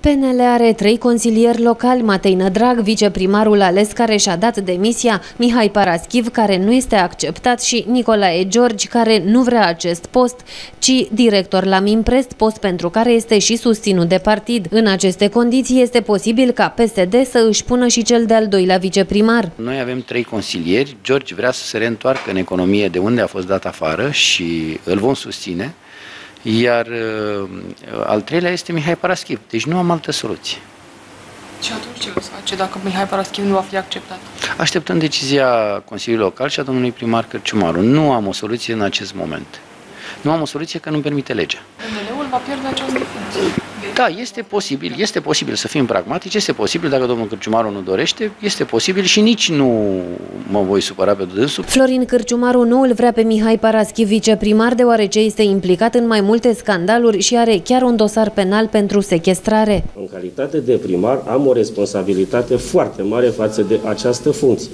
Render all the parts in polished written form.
PNL are 3 consilieri locali: Matei Nădrag, viceprimarul ales care și-a dat demisia, Mihai Paraschiv, care nu este acceptat, și Nicolae Georgi, care nu vrea acest post, ci director la Mimprest, post pentru care este și susținut de partid. În aceste condiții este posibil ca PSD să își pună și cel de-al doilea viceprimar. Noi avem 3 consilieri. Georgi vrea să se reîntoarcă în economie de unde a fost dat afară și îl vom susține. Iar al treilea este Mihai Paraschiv. Deci nu am altă soluție. Și atunci ce veți face dacă Mihai Paraschiv nu va fi acceptat? Așteptăm decizia Consiliului Local și a domnului primar Cărciumaru. Nu am o soluție în acest moment. Nu am o soluție că nu permite legea. PNL-ul va pierde această funcție. Da, este posibil să fim pragmatici, este posibil dacă domnul Cărciumaru nu dorește, este posibil și nici nu mă voi supăra pe dânsul. Florin Cărciumaru nu îl vrea pe Mihai Paraschiv viceprimar, deoarece este implicat în mai multe scandaluri și are chiar un dosar penal pentru sechestrare. În calitate de primar am o responsabilitate foarte mare față de această funcție.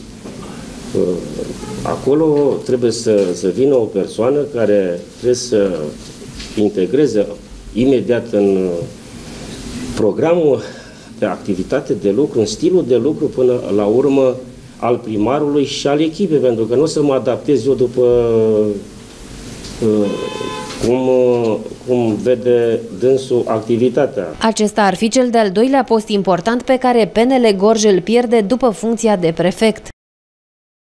Acolo trebuie să vină o persoană care trebuie să integreze imediat în programul de activitate de lucru, în stilul de lucru până la urmă al primarului și al echipei, pentru că nu o să mă adaptez eu după cum vede dânsul activitatea. Acesta ar fi cel de-al doilea post important pe care PNL Gorj îl pierde după funcția de prefect.